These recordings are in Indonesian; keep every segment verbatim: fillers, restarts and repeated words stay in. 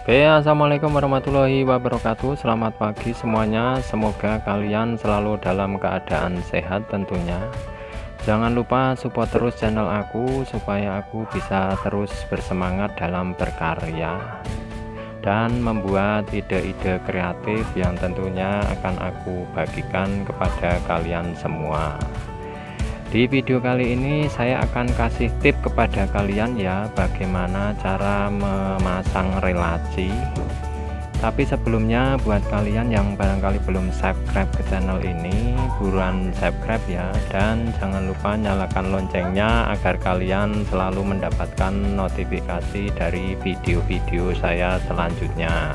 Oke, assalamualaikum warahmatullahi wabarakatuh. Selamat pagi semuanya. Semoga kalian selalu dalam keadaan sehat tentunya. Jangan lupa support terus channel aku supaya aku bisa terus bersemangat dalam berkarya dan membuat ide-ide kreatif yang tentunya akan aku bagikan kepada kalian semua. Di video kali ini saya akan kasih tip kepada kalian ya, bagaimana cara memasang relasi. Tapi sebelumnya buat kalian yang barangkali belum subscribe ke channel ini, buruan subscribe ya, dan jangan lupa nyalakan loncengnya agar kalian selalu mendapatkan notifikasi dari video-video saya selanjutnya.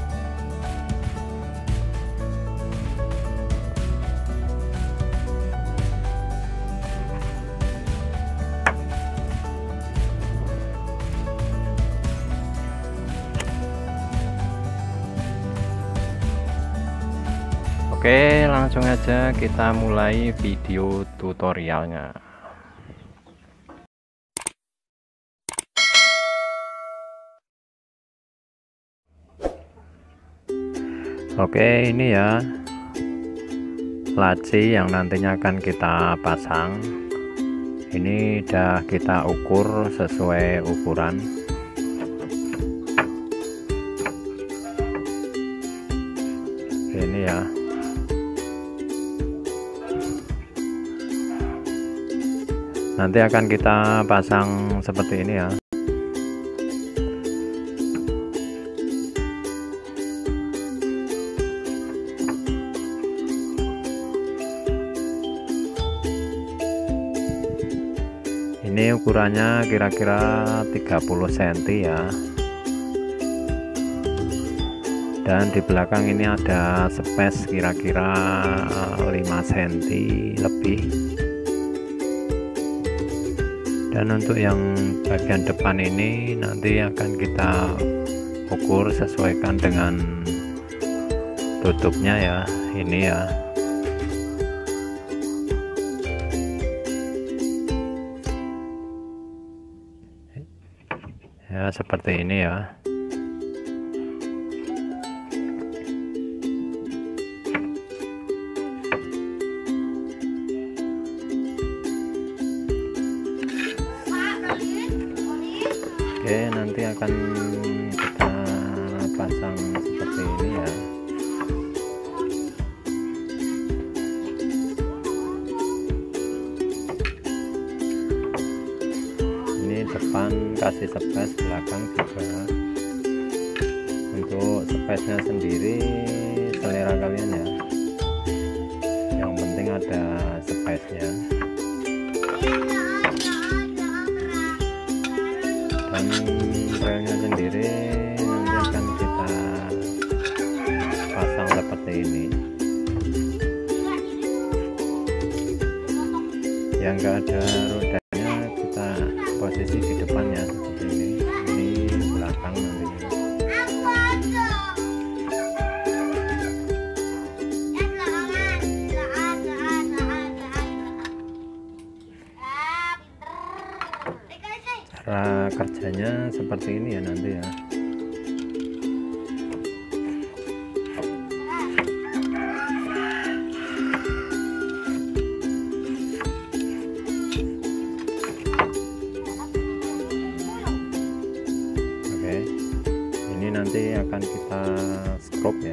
Oke, langsung aja kita mulai video tutorialnya. Oke, ini ya laci yang nantinya akan kita pasang. Ini udah kita ukur sesuai ukuran. Ini ya. Nanti akan kita pasang seperti ini ya. Ini ukurannya kira-kira tiga puluh sentimeter ya. Dan di belakang ini ada space kira-kira lima sentimeter lebih. Dan untuk yang bagian depan ini nanti akan kita ukur sesuaikan dengan tutupnya ya, ini ya. Ya seperti ini ya. Oke, nanti akan kita pasang seperti ini ya. Ini depan kasih space, belakang juga. Untuk space nya sendiri selera kalian ya, yang penting ada space nya. Dan relnya sendiri nanti akan kita pasang seperti ini. Yang enggak ada rodanya kita posisi di depannya seperti ini. Ini belakang nanti. Cara kerjanya seperti ini ya nanti ya. Oke, ini nanti akan kita scrub ya.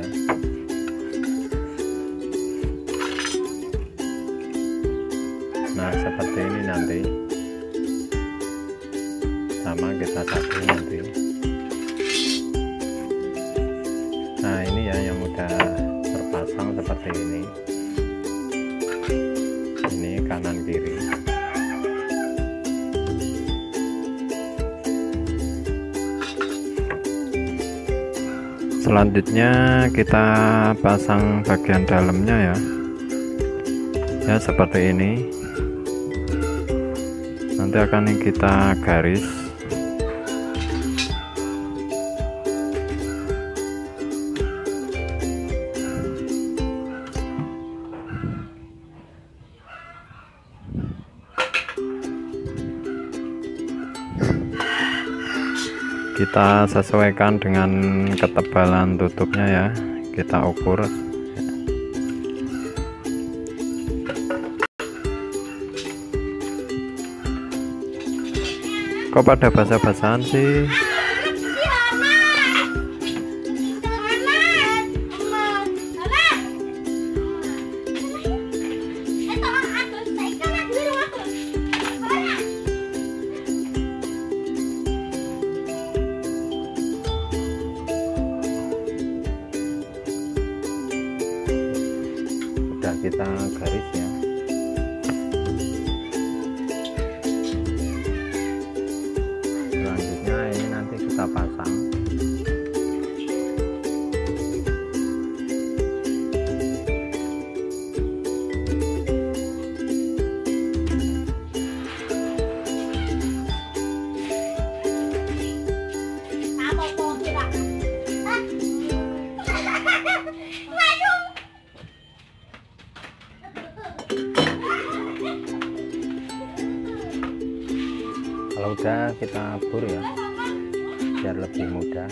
Nah seperti ini nanti. Sama kita satu nanti. Nah ini ya yang udah terpasang seperti ini. Ini kanan kiri. Selanjutnya kita pasang bagian dalamnya ya. Ya seperti ini. Nanti akan kita garis. kita sesuaikan dengan ketebalan tutupnya ya, kita ukur. Kok pada basa-basan sih? Udah kita garis ya. Selanjutnya ini nanti kita pasang. Kalau udah kita bur ya, biar lebih mudah.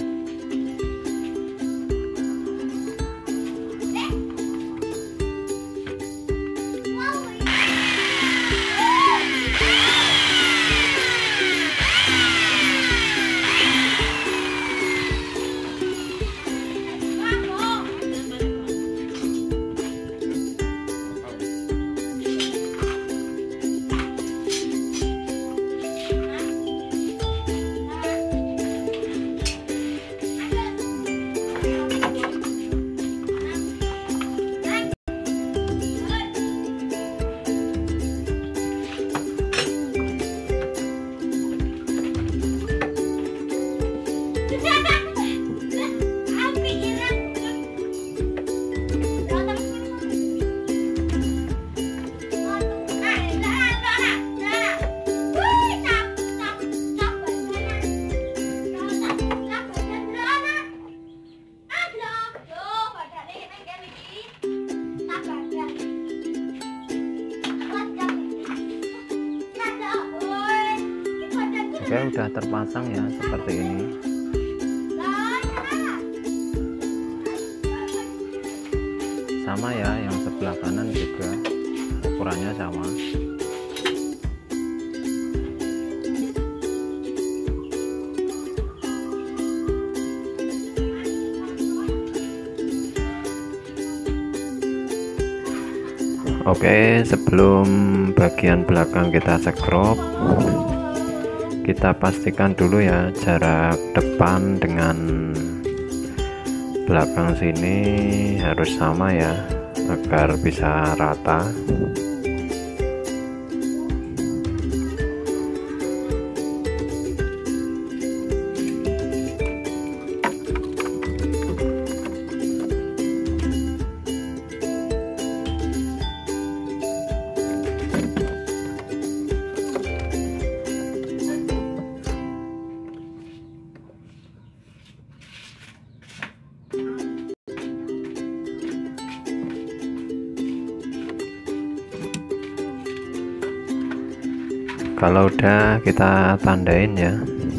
Oke, udah terpasang ya seperti ini. Sama ya, yang sebelah kanan juga ukurannya sama. Oke, sebelum bagian belakang kita sekrup, kita pastikan dulu ya jarak depan dengan belakang sini harus sama ya, agar bisa rata. Kalau udah kita tandain ya.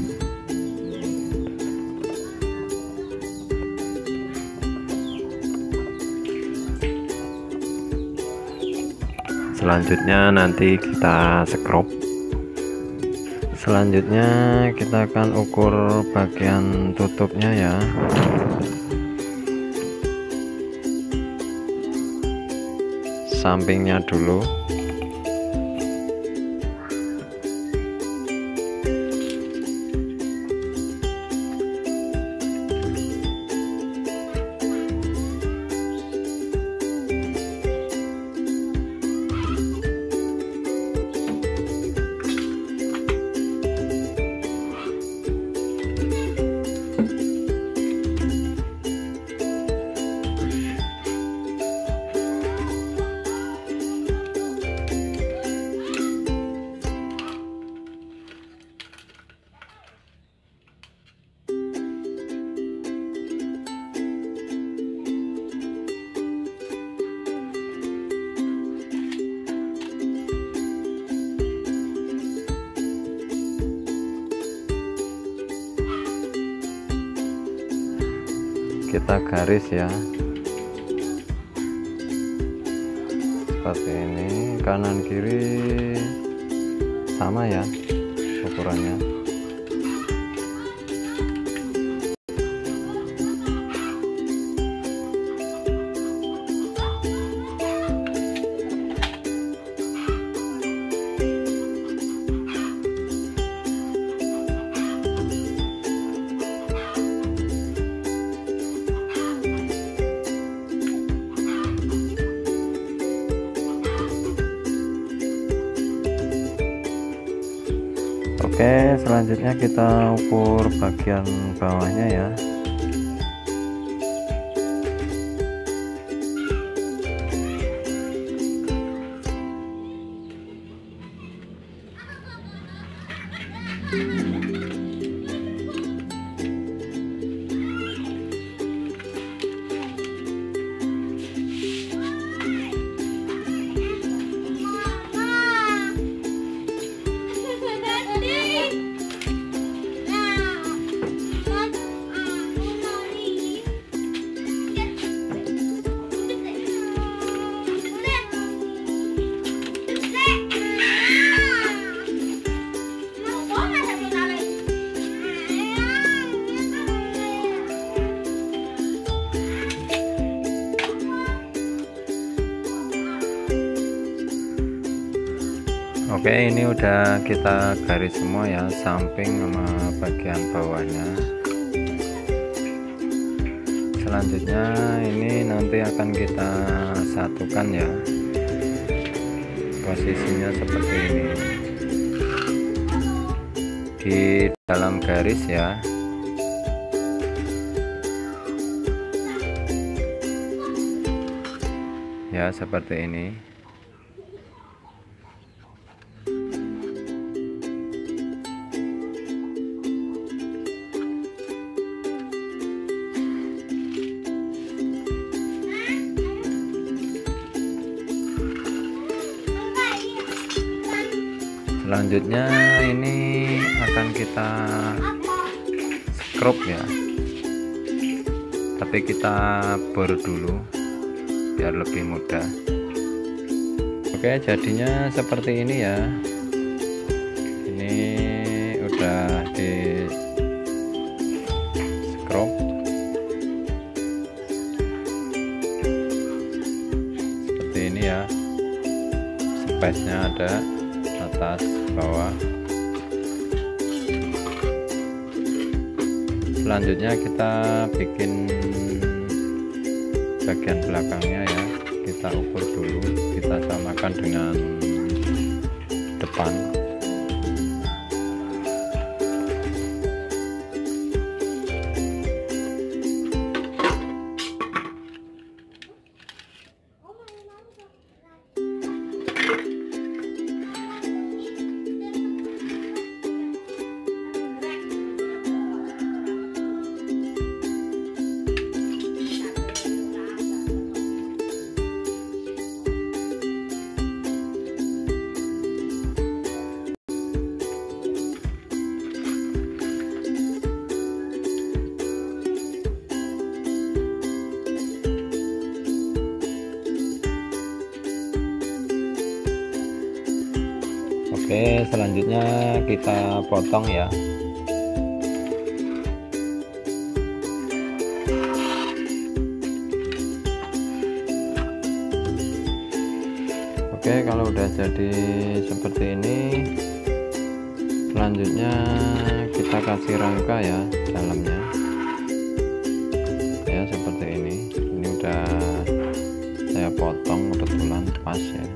Selanjutnya nanti kita sekrup. Selanjutnya kita akan ukur bagian tutupnya ya. Sampingnya dulu. kita garis ya, seperti ini, kanan kiri sama ya ukurannya. Oke, selanjutnya kita ukur bagian bawahnya ya. Oke, ini udah kita garis semua ya, samping sama bagian bawahnya. Selanjutnya ini nanti akan kita satukan ya, posisinya seperti ini di dalam garis ya. Ya, seperti ini. Selanjutnya ini akan kita scrub ya, tapi kita bor dulu biar lebih mudah. Oke, jadinya seperti ini ya. Ini udah di scrub seperti ini ya, space-nya ada atas bawah. Selanjutnya kita bikin bagian belakangnya ya, kita ukur dulu, kita samakan dengan depan. Oke, selanjutnya kita potong ya. Oke, kalau udah jadi seperti ini, selanjutnya kita kasih rangka ya dalamnya ya, seperti ini. Ini udah saya potong kebetulan pas ya.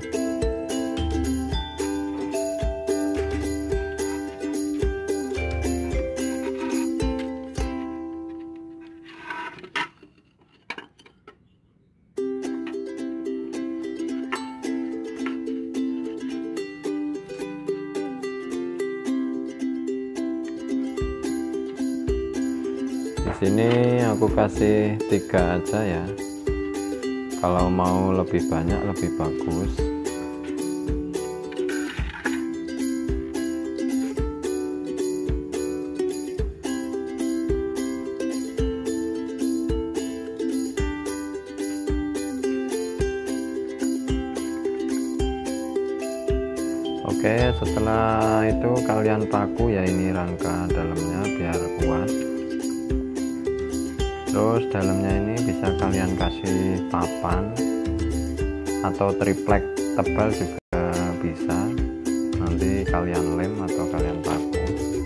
Di sini aku kasih tiga aja ya, kalau mau lebih banyak lebih bagus. Oke, setelah itu kalian paku ya ini rangka dalamnya biar kuat. Terus dalamnya ini bisa kalian kasih papan atau triplek tebal juga bisa, nanti kalian lem atau kalian paku.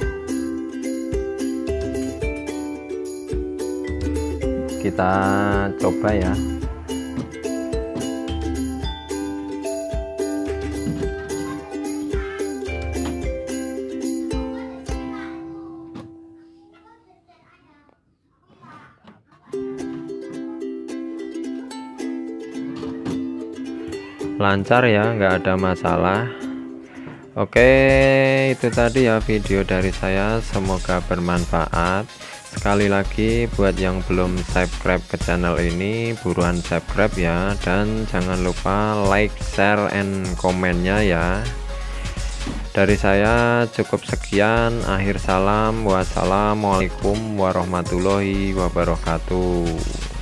Kita coba ya. Lancar ya, nggak ada masalah. Oke, itu tadi ya video dari saya, semoga bermanfaat. Sekali lagi buat yang belum subscribe ke channel ini, buruan subscribe ya, dan jangan lupa like, share, and komennya ya. Dari saya cukup sekian, akhir salam, wassalamualaikum warahmatullahi wabarakatuh.